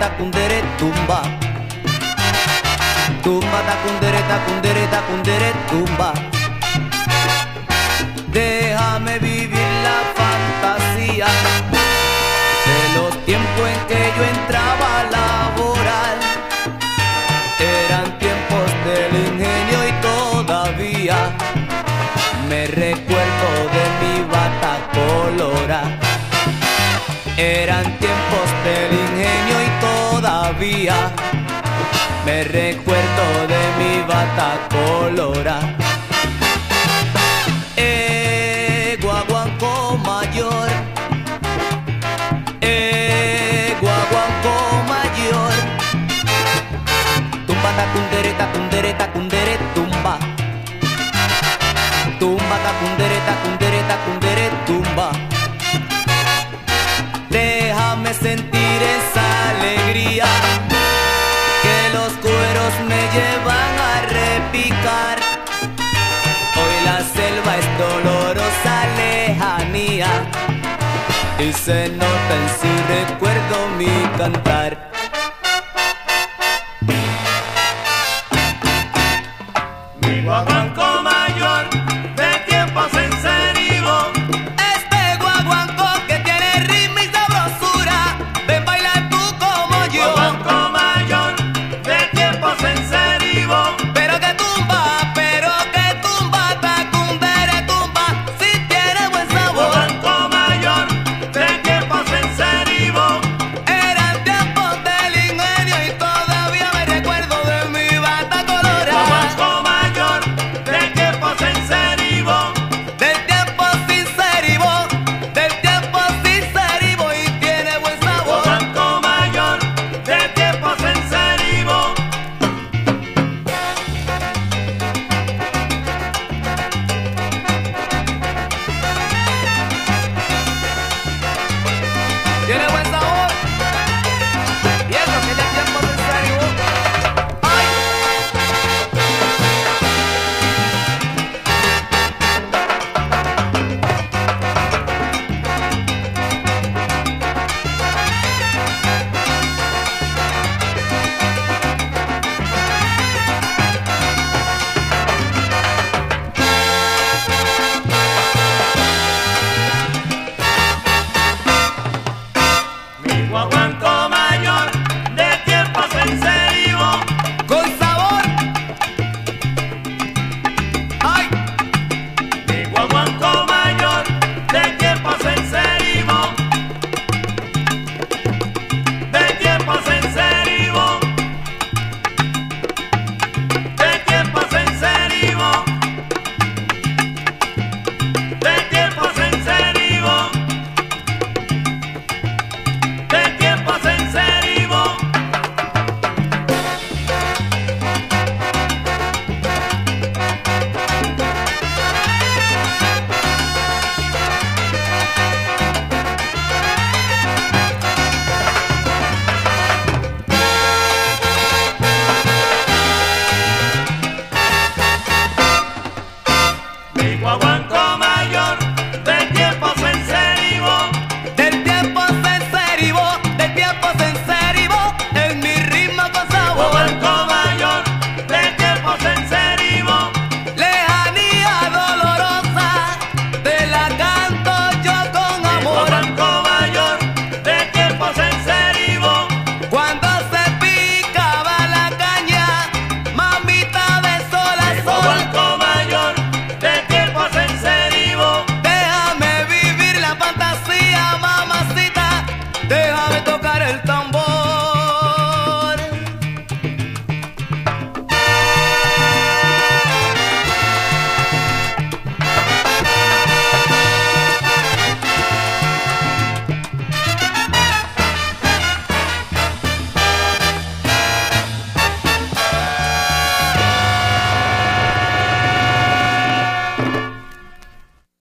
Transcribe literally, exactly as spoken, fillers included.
tacundere, tumba. Tumba, tacundere, tacundere, tacundere, tumba. Déjame vivir la fantasía de los tiempos en que yo entraba a laborar. Eran tiempos del ingenio y todavía me recuerdo de mi bata colorada. Eran tiempos del ingenio y todavía me recuerdo de mi bata colorada. Eh, guaguanco mayor, eh, guaguanco mayor. Tumba, tacundere, tacundere, tacundere, tumba. Tumba, tacundere, tacundere, tacundere, tumba. Déjame sentir esa alegría que los cueros me llevan a repicar. Hoy la selva es dolorosa lejanía y se nota en su recuerdo mi cantar. Mi guaguanco